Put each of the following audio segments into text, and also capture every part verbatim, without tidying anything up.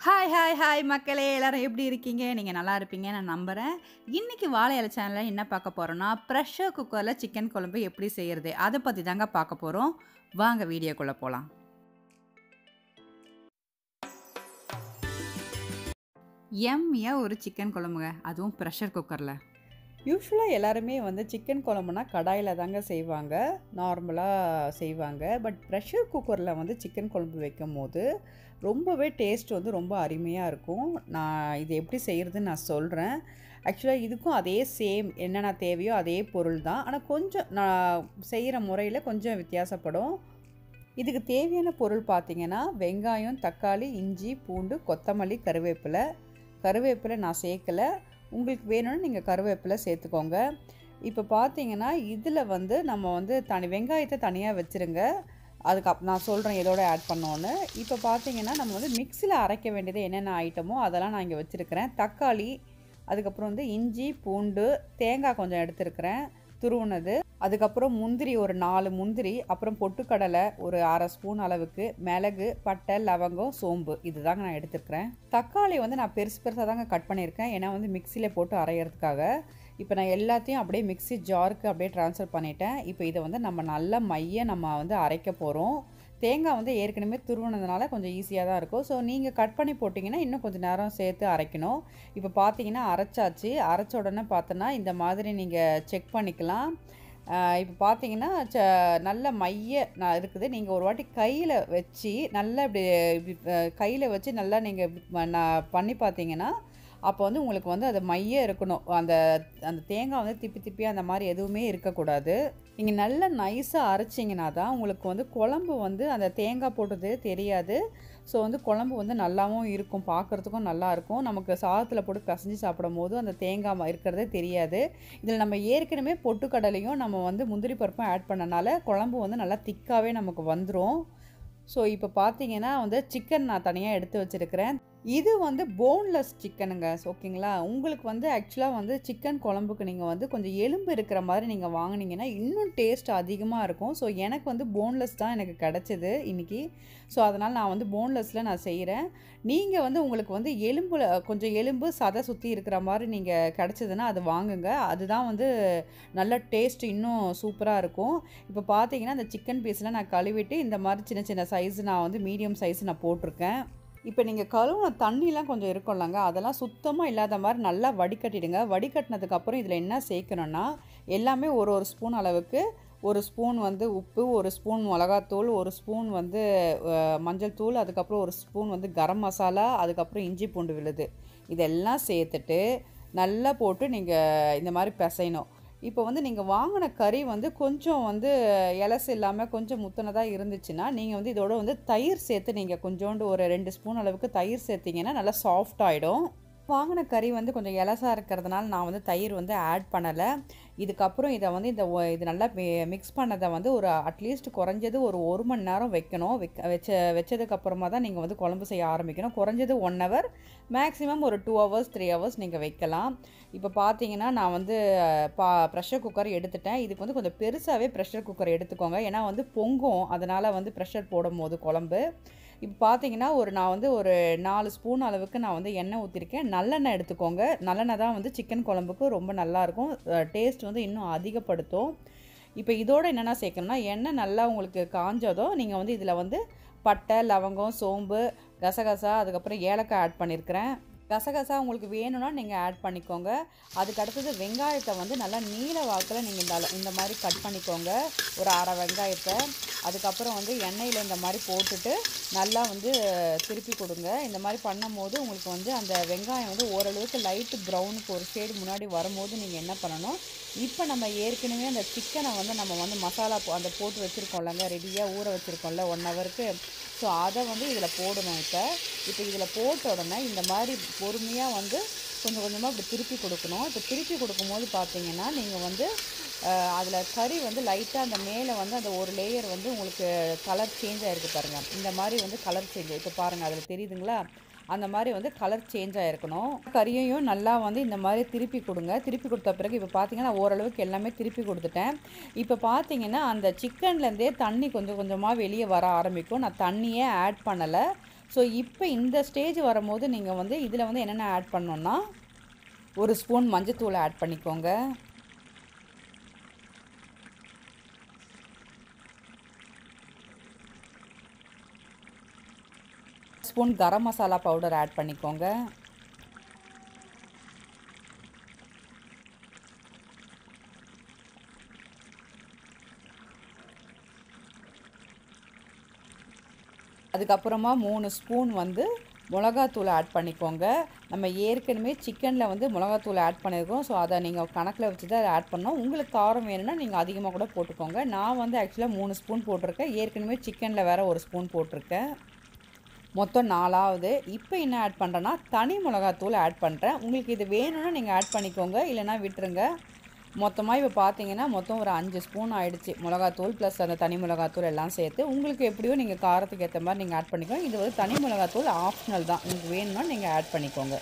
Hi, hi, hi மக்களே! எல்லாரும் எப்படி இருக்கீங்க? நீங்க நல்லா இருப்பீங்கன்னு நான் நம்புறேன். இன்னைக்கு வாழை இலை சேனல்ல என்ன பார்க்க போறோம்னா, பிரஷர் குக்கர்ல சிக்கன் குழம்பு எப்படி செய்றது? அத பத்தி தாங்க பார்க்க போறோம். வாங்க வீடியோக்குள்ள போலாம். யம்மியா ஒரு சிக்கன் குழம்புங்க. அதுவும் பிரஷர் குக்கர்ல. யூசுவலா எல்லாருமே வந்து சிக்கன் குழம்புனா கடாயில தாங்க செய்வாங்க. நார்மலா செய்வாங்க. பட் பிரஷர் குக்கர்ல வந்து சிக்கன் குழம்பு வைக்கும்போது, ரொம்பவே டேஸ்ட் வந்து ரொம்ப அருமையா இருக்கும். நான் இது எப்படி செய்றதுன்னு நான் சொல்றேன். ஆக்சுவலா இதுக்கும் அதே சேம் என்னென்ன தேவையோ அதே பொருள் தான். ஆனா கொஞ்சம் நான் செய்ற முறையில கொஞ்சம் வித்தியாசப்படும். இதுக்கு தேவையான பொருள் பார்த்தீங்கன்னா, வெங்காயம், தக்காளி, இஞ்சி, பூண்டு, கொத்தமல்லி, கருவேப்பிலை. கருவேப்பிலை நான் சேர்க்கல. உங்களுக்கு வேணும்னா நீங்க கருவேப்பிலை சேர்த்துக்கோங்க. இப்போ பார்த்தீங்கன்னா, இதில வந்து நம்ம வந்து தனி வெங்காயத்த தனியா வச்சுருங்க. அதுக்கு அப் நான் சொல்றேன் எதோட ஆட் பண்ணோன்னு. இப்போ பார்த்தீங்கன்னா, நம்ம வந்து மிக்ஸில அரைக்க வேண்டியது என்னென்ன ஐட்டமோ அதெல்லாம் நான் இங்க வச்சிருக்கிறேன். தக்காளி, அதுக்கப்புறம் வந்து இஞ்சி, பூண்டு, தேங்காய் கொஞ்சம் எடுத்துருக்கிறேன் துருவுனது. அதுக்கப்புறம் முந்திரி ஒரு நாலு முந்திரி, அப்புறம் பொட்டுக்கடலை ஒரு அரை ஸ்பூன் அளவுக்கு, மிளகு, பட்டை, லவங்கம், சோம்பு இதுதாங்க நான் எடுத்துருக்கிறேன். தக்காளி வந்து நான் பெருசு பெருசாக தாங்க கட் பண்ணியிருக்கேன். ஏன்னா வந்து மிக்ஸியில் போட்டு அரைகிறதுக்காக. இப்போ நான் எல்லாத்தையும் அப்படியே மிக்ஸி ஜாருக்கு அப்படியே ட்ரான்ஸ்ஃபர் பண்ணிட்டேன். இப்போ இதை வந்து நம்ம நல்லா மைய நம்ம வந்து அரைக்க போகிறோம். தேங்காய் வந்து ஏற்கனவே துருவினதுனால கொஞ்சம் ஈஸியாக தான் இருக்கும். ஸோ நீங்கள் கட் பண்ணி போட்டிங்கன்னா இன்னும் கொஞ்சம் நேரம் சேர்த்து அரைக்கணும். இப்போ பார்த்தீங்கன்னா அரைச்சாச்சு. அரைச்ச உடனே பார்த்தோன்னா இந்த மாதிரி நீங்கள் செக் பண்ணிக்கலாம். இப்போ பார்த்தீங்கன்னா ச நல்ல மைய நான் இருக்குது. நீங்கள் ஒரு வாட்டி கையில் வச்சு நல்லா இப்படி இப்படி கையில் வச்சு நல்லா நீங்கள் நான் பண்ணி பார்த்தீங்கன்னா, அப்போ வந்து உங்களுக்கு வந்து அது மைய இருக்கணும். அந்த அந்த தேங்காய் வந்து திப்பி திப்பி அந்த மாதிரி எதுவுமே இருக்கக்கூடாது. நீங்கள் நல்லா நைஸாக அரைச்சிங்கன்னா தான் உங்களுக்கு வந்து குழம்பு வந்து அந்த தேங்காய் போட்டது தெரியாது. ஸோ வந்து குழம்பு வந்து நல்லாவும் இருக்கும், பார்க்குறதுக்கும் நல்லாயிருக்கும். நமக்கு சாதத்தில் போட்டு பிசைஞ்சு சாப்பிடும்போது அந்த தேங்காய் இருக்கிறதே தெரியாது. இதில் நம்ம ஏற்கனவே பொட்டுக்கடலையும் நம்ம வந்து முந்திரி பருப்பும் ஆட் பண்ணனால குழம்பு வந்து நல்லா திக்காகவே நமக்கு வந்துடும். ஸோ இப்போ பார்த்தீங்கன்னா வந்து சிக்கன் நான் தனியாக எடுத்து வச்சுருக்கிறேன். இது வந்து போன்லெஸ் சிக்கனுங்க. ஓகேங்களா? உங்களுக்கு வந்து ஆக்சுவலாக வந்து சிக்கன் குழம்புக்கு நீங்கள் வந்து கொஞ்சம் எலும்பு இருக்கிற மாதிரி நீங்கள் வாங்கினீங்கன்னா இன்னும் டேஸ்ட் அதிகமாக இருக்கும். ஸோ எனக்கு வந்து போன்லெஸ் தான் எனக்கு கிடச்சிது இன்றைக்கி. ஸோ அதனால் நான் வந்து போன்லெஸ்ஸில் நான் செய்கிறேன். நீங்கள் வந்து உங்களுக்கு வந்து எலும்பில் கொஞ்சம் எலும்பு சதை சுற்றி இருக்கிற மாதிரி நீங்கள் கிடச்சிதுன்னா அது வாங்குங்க. அதுதான் வந்து நல்ல டேஸ்ட் இன்னும் சூப்பராக இருக்கும். இப்போ பார்த்தீங்கன்னா அந்த சிக்கன் பீஸில் நான் கழுவிட்டு இந்த மாதிரி சின்ன சின்ன சைஸ் நான் வந்து மீடியம் சைஸ் நான் போட்டிருக்கேன். இப்போ நீங்கள் கழுவுன தண்ணிலாம் கொஞ்சம் இருக்கும்லங்க, அதெல்லாம் சுத்தமாக இல்லாத மாதிரி நல்லா வடிகட்டிடுங்க. வடிகட்டினதுக்கப்புறம் இதில் என்ன சேர்க்கணுன்னா, எல்லாமே ஒரு ஒரு ஸ்பூன் அளவுக்கு, ஒரு ஸ்பூன் வந்து உப்பு, ஒரு ஸ்பூன் மிளகாத்தூள், ஒரு ஸ்பூன் வந்து மஞ்சள் தூள், அதுக்கப்புறம் ஒரு ஸ்பூன் வந்து கரம் மசாலா, அதுக்கப்புறம் இஞ்சி பூண்டு விழுது இதெல்லாம் சேர்த்துட்டு நல்லா போட்டு நீங்கள் இந்த மாதிரி பிசையணும். இப்போ வந்து நீங்கள் வாங்கின கறி வந்து கொஞ்சம் வந்து எலசு இல்லாமல் கொஞ்சம் முத்தினதாக இருந்துச்சுன்னா, நீங்கள் வந்து இதோட வந்து தயிர் சேர்த்து நீங்கள் கொஞ்சோண்டு ஒரு ரெண்டு ஸ்பூன் அளவுக்கு தயிர் சேர்த்திங்கன்னா நல்லா சாஃப்ட் ஆகிடும். வாங்கின கறி வந்து கொஞ்சம் எலசாக இருக்கிறதுனால நான் வந்து தயிர் வந்து ஆட் பண்ணலை. இதுக்கப்புறம் இதை வந்து இந்த இது நல்லா மிக்ஸ் பண்ணதை வந்து ஒரு அட்லீஸ்ட் குறைஞ்சது ஒரு ஒரு மணி நேரம் வைக்கணும். வைக்க வச்ச வச்சதுக்கப்புறமா தான் நீங்கள் வந்து குழம்பு செய்ய ஆரம்பிக்கணும். குறைஞ்சது ஒன் ஹவர், மேக்ஸிமம் ஒரு டூ ஹவர்ஸ் த்ரீ ஹவர்ஸ் நீங்கள் வைக்கலாம். இப்போ பார்த்தீங்கன்னா நான் வந்து பா ப்ரெஷர் குக்கர் எடுத்துட்டேன். இதுக்கு வந்து கொஞ்சம் பெருசாகவே ப்ரெஷர் குக்கர் எடுத்துக்கோங்க. ஏன்னா வந்து பொங்கும், அதனால் வந்து ப்ரெஷர் போடும் போது குழம்பு. இப்போ பார்த்தீங்கன்னா ஒரு நான் வந்து ஒரு நாலு ஸ்பூன் அளவுக்கு நான் வந்து எண்ணெய் ஊற்றிருக்கேன். நல்லெண்ணெய் எடுத்துக்கோங்க. நல்லெண்ணெய் தான் வந்து சிக்கன் குழம்புக்கு ரொம்ப நல்லாயிருக்கும். டேஸ்ட் வந்து இன்னும் அதிகப்படுத்தும். இப்போ இதோட என்னென்ன சேர்க்கணும்னா, எண்ணெய் நல்லா உங்களுக்கு காஞ்சதும் நீங்கள் வந்து இதில் வந்து பட்டை, லவங்கம், சோம்பு, கசகசா, அதுக்கப்புறம் ஏலக்காய் ஆட் பண்ணியிருக்கிறேன். கசகசா உங்களுக்கு வேணும்னா நீங்கள் ஆட் பண்ணிக்கோங்க. அதுக்கு அடுத்தது வெங்காயத்தை வந்து நல்லா நீல வாக்கில் நீங்கள் இந்த இந்த மாதிரி கட் பண்ணிக்கோங்க. ஒரு அரை வெங்காயத்தை அதுக்கப்புறம் வந்து எண்ணெயில் இந்த மாதிரி போட்டுட்டு நல்லா வந்து திருப்பி கொடுங்க. இந்த மாதிரி பண்ணும் போது உங்களுக்கு வந்து அந்த வெங்காயம் வந்து ஓரளவுக்கு லைட்டு ப்ரௌனுக்கு ஒரு ஷேடு முன்னாடி வரும்போது நீங்கள் என்ன பண்ணணும், இப்போ நம்ம ஏற்கனவே அந்த சிக்கனை வந்து நம்ம வந்து மசாலா அந்த போட்டு வச்சுருக்கோம்லங்க, ரெடியாக ஊற வச்சுருக்கோம்ல ஒன் ஹவருக்கு. ஸோ அதை வந்து இதில் போடணும். இப்போ இப்போ இதில் போட்ட உடனே இந்த மாதிரி பொறுமையாக வந்து கொஞ்சம் கொஞ்சமாக இப்படி திருப்பி கொடுக்கணும். இப்போ திருப்பி கொடுக்கும்போது பார்த்தீங்கன்னா நீங்கள் வந்து அதில் கறி வந்து லைட்டாக அந்த மேலே வந்து அந்த ஒரு லேயர் வந்து உங்களுக்கு கலர் சேஞ்ச் ஆகிருக்கு பாருங்கள். இந்த மாதிரி வந்து கலர் சேஞ்ச் இப்போ பாருங்கள், அதில் தெரியுதுங்களா? அந்த மாதிரி வந்து கலர் சேஞ்ச் ஆகிருக்கணும். கறியையும் நல்லா வந்து இந்த மாதிரி திருப்பி கொடுங்க. திருப்பி கொடுத்த பிறகு இப்போ பார்த்தீங்கன்னா ஓரளவுக்கு எல்லாமே திருப்பி கொடுத்துட்டேன். இப்போ பார்த்தீங்கன்னா அந்த சிக்கன்லேருந்தே தண்ணி கொஞ்சம் கொஞ்சமாக வெளியே வர ஆரம்பிக்கும். நான் தண்ணியே ஆட் பண்ணலை. ஸோ இப்போ இந்த ஸ்டேஜ் வரும்போது நீங்கள் வந்து இதில் வந்து என்னென்ன ஆட் பண்ணோன்னா, ஒரு ஸ்பூன் மஞ்சத்தூளை ஆட் பண்ணிக்கோங்க. Spoon garam masala powder add பண்ணிக்கோங்க. அதுக்கப்புறமா மூணு ஸ்பூன் வந்து மிளகாத்தூள் ஆட் பண்ணிக்கோங்க. நம்ம ஏற்கனவே சிக்கனில் வந்து மிளகாத்தூள் ஆட் பண்ணியிருக்கோம். ஸோ அதை நீங்கள் கணக்கில் வச்சு தான் அதை ஆட் பண்ணணும். உங்களுக்கு காரம் வேணும்னா நீங்கள் அதிகமாக கூட போட்டுக்கோங்க. நான் வந்து ஆக்சுவலாக மூணு ஸ்பூன் போட்டிருக்கேன். ஏற்கனவே சிக்கனில் வேறு ஒரு ஸ்பூன் போட்டிருக்கேன். மொத்தம் நாலாவது. இப்போ என்ன ஆட் பண்ணுறேன்னா, தனி மிளகாத்தூள் ஆட் பண்ணுறேன். உங்களுக்கு இது வேணும்னா நீங்கள் ஆட் பண்ணிக்கோங்க, இல்லைனா விட்டுருங்க. மொத்தமாக இப்போ பார்த்தீங்கன்னா மொத்தம் ஒரு அஞ்சு ஸ்பூன் ஆகிடுச்சு. மிளகாத்தூள் ப்ளஸ் அந்த தனி மிளகாத்தூள் எல்லாம் சேர்த்து. உங்களுக்கு எப்படியோ நீங்கள் காரத்துக்கு ஏற்ற மாதிரி நீங்கள் ஆட் பண்ணிக்கோங்க. இது வந்து தனி மிளகாத்தூள் ஆப்ஷனல் தான். உங்களுக்கு வேணும்னா நீங்கள் ஆட் பண்ணிக்கோங்க.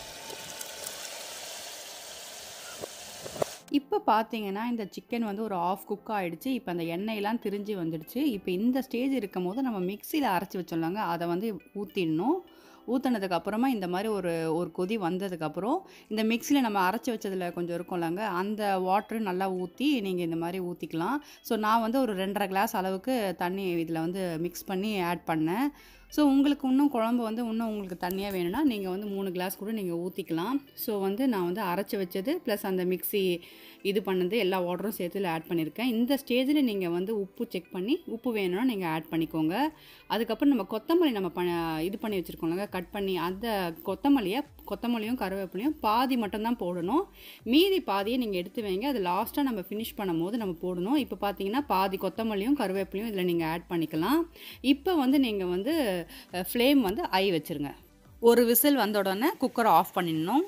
இப்போ பார்த்தீங்கன்னா இந்த சிக்கன் வந்து ஒரு ஆஃப் குக் ஆகிடுச்சு. இப்போ அந்த எண்ணெயெல்லாம் திரிஞ்சு வந்துடுச்சு. இப்போ இந்த ஸ்டேஜ் இருக்கும் போது நம்ம மிக்சியில் அரைச்சி வச்சோம்லாங்க, அதை வந்து ஊற்றிடணும். ஊற்றினதுக்கு அப்புறமா இந்த மாதிரி ஒரு ஒரு கொதி வந்ததுக்கப்புறம் இந்த மிக்சியில் நம்ம அரைச்சி வச்சதில் கொஞ்சம் இருக்கும்லங்க, அந்த வாட்ரு நல்லா ஊற்றி நீங்கள் இந்த மாதிரி ஊற்றிக்கலாம். ஸோ நான் வந்து ஒரு ரெண்டரை கிளாஸ் அளவுக்கு தண்ணி இதில் வந்து மிக்ஸ் பண்ணி ஆட் பண்ணேன். ஸோ உங்களுக்கு இன்னும் குழம்பு வந்து இன்னும் உங்களுக்கு தண்ணியாக வேணும்னா நீங்கள் வந்து மூணு கிளாஸ் கூட நீங்கள் ஊற்றிக்கலாம். ஸோ வந்து நான் வந்து அரைச்சி வச்சது ப்ளஸ் அந்த மிக்ஸி இது பண்ணது எல்லா வாட்டரும் சேர்த்து ஆட் பண்ணியிருக்கேன். இந்த ஸ்டேஜில் நீங்கள் வந்து உப்பு செக் பண்ணி உப்பு வேணும்னா நீங்கள் ஆட் பண்ணிக்கோங்க. அதுக்கப்புறம் நம்ம கொத்தமல்லி நம்ம ப இது பண்ணி வச்சுருக்கோம்லங்க, கட் பண்ணி அந்த கொத்தமல்லியை கொத்தமல்லியும் கருவேப்பிலையும் பாதி மட்டும்தான் போடணும். மீதி பாதியை நீங்கள் எடுத்து வைங்க. அது லாஸ்ட்டாக நம்ம ஃபினிஷ் பண்ணும் போது நம்ம போடணும். இப்போ பார்த்தீங்கன்னா பாதி கொத்தமல்லியும் கருவேப்பிலையும் இதில் நீங்கள் ஆட் பண்ணிக்கலாம். இப்போ வந்து நீங்கள் வந்து ஃப்ளேம் வந்து ஐ வச்சுருங்க. ஒரு விசில் வந்த உடனே குக்கரை ஆஃப் பண்ணிடணும்.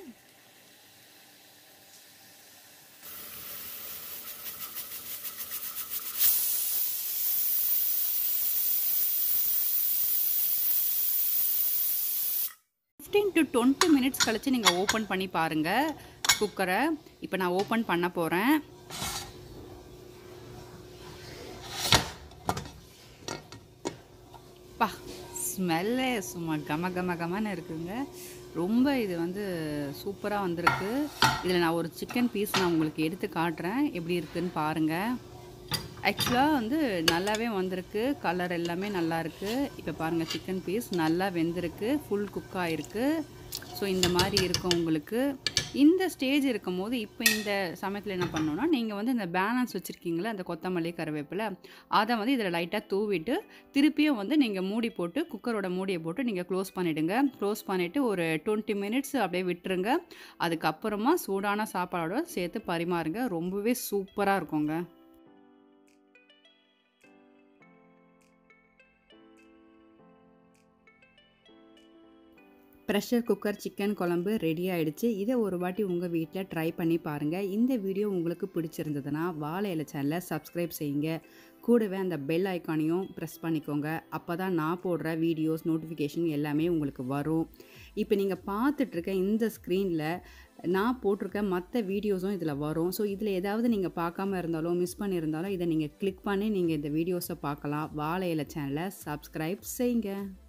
ஃபிஃப்டீன் டு டுவெண்ட்டி மினிட்ஸ் கழித்து நீங்கள் ஓப்பன் பண்ணி பாருங்கள் குக்கரை. இப்போ நான் ஓப்பன் பண்ண போகிறேன். பா, ஸ்மெல்லே சும்மா கம கம கமன்னு இருக்குங்க. ரொம்ப இது வந்து சூப்பராக வந்திருக்கு. இதில் நான் ஒரு சிக்கன் பீஸ் நான் உங்களுக்கு எடுத்து காட்டுறேன், எப்படி இருக்குதுன்னு பாருங்கள். ஆக்சுவலாக வந்து நல்லாவே வந்திருக்கு. கலர் எல்லாமே நல்லா இருக்குது. இப்போ பாருங்கள், சிக்கன் பீஸ் நல்லா வெந்திருக்கு, ஃபுல் குக் ஆகிருக்கு. ஸோ இந்த மாதிரி இருக்கும் உங்களுக்கு. இந்த ஸ்டேஜ் இருக்கும் போது இப்போ இந்த சமயத்தில் என்ன பண்ணணும்னா, நீங்கள் வந்து இந்த பேலன்ஸ் வச்சுருக்கீங்களே அந்த கொத்தமல்லி கருவேப்பிலை, அதை வந்து இதில் லைட்டாக தூவிட்டு திருப்பியும் வந்து நீங்கள் மூடி போட்டு குக்கரோட மூடியை போட்டு நீங்கள் க்ளோஸ் பண்ணிவிடுங்க. க்ளோஸ் பண்ணிவிட்டு ஒரு டுவெண்ட்டி மினிட்ஸ் அப்படியே விட்டுருங்க. அதுக்கப்புறமா சூடான சாப்பாடோட சேர்த்து பரிமாறுங்க. ரொம்பவே சூப்பராக இருக்குங்க. ப்ரெஷர் குக்கர் சிக்கன் குழம்பு ரெடி ஆகிடுச்சு. இதை ஒரு வாட்டி உங்கள் வீட்டில் ட்ரை பண்ணி பாருங்கள். இந்த வீடியோ உங்களுக்கு பிடிச்சிருந்ததுன்னா வாழை இலை சேனலை சப்ஸ்கிரைப் செய்யுங்க. கூடவே அந்த பெல் ஐக்கானையும் ப்ரெஸ் பண்ணிக்கோங்க. அப்போ தான் நான் போடுற வீடியோஸ் நோட்டிஃபிகேஷன் எல்லாமே உங்களுக்கு வரும். இப்போ நீங்கள் பார்த்துட்ருக்க இந்த ஸ்க்ரீனில் நான் போட்டிருக்க மற்ற வீடியோஸும் இதில் வரும். ஸோ இதில் ஏதாவது நீங்கள் பார்க்காம இருந்தாலும் மிஸ் பண்ணியிருந்தாலும் இதை நீங்கள் கிளிக் பண்ணி நீங்கள் இந்த வீடியோஸை பார்க்கலாம். வாழை இலை சேனலை சப்ஸ்கிரைப் செய்யுங்க.